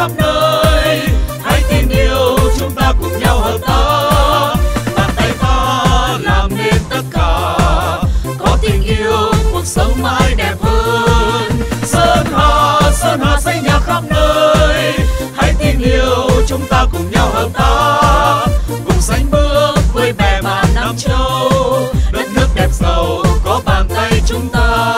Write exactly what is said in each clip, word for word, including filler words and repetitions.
khắp nơi. Hãy tin yêu, chúng ta cùng nhau hợp tác. Bàn tay ta làm nên tất cả. Có tình yêu, cuộc sống mãi đẹp hơn. Sơn Hà, Sơn Hà xây nhà khắp nơi. Hãy tin yêu, chúng ta cùng nhau hợp tác. Cùng sánh bước với bè bạn Nam Châu. Đất nước đẹp giàu có bàn tay chúng ta.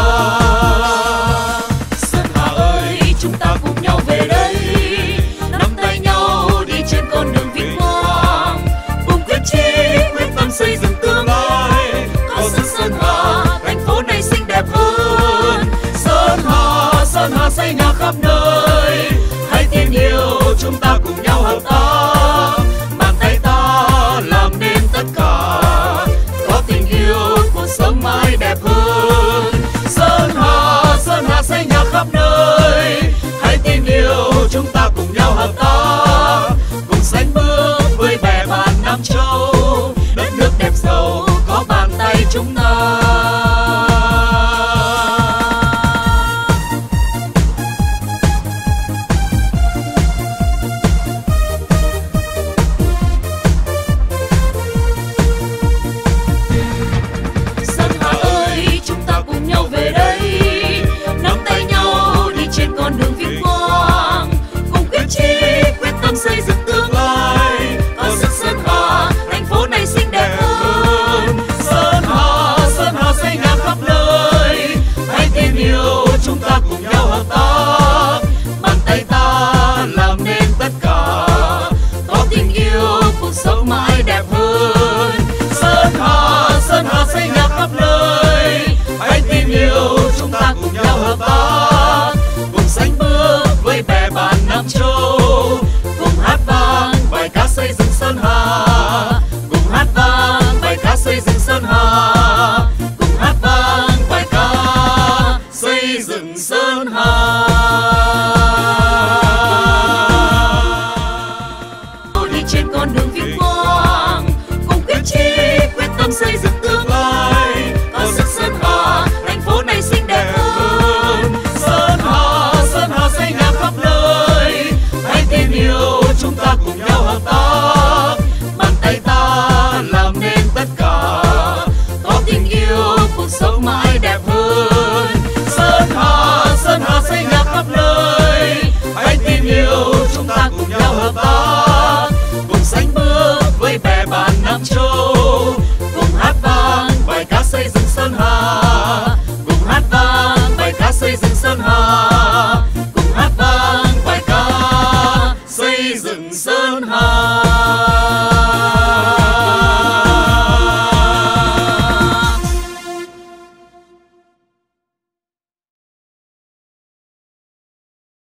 Sơn Hà ơi, chúng ta cùng nhau về đây. Nắm tay nhau đi trên con đường vinh quang. Cùng quyết chí, quyết tâm xây dựng tương lai. Có sức Sơn Hà, thành phố này xinh đẹp hơn. Sơn Hà, Sơn Hà xây nhà khắp nơi. Hãy tin yêu, chúng ta cùng nhau hợp tác. Bàn tay ta làm nên tất cả. Có tình yêu, cuộc sống mãi đẹp hơn. Sơn Hà, Sơn Hà xây nhà khắp nơi.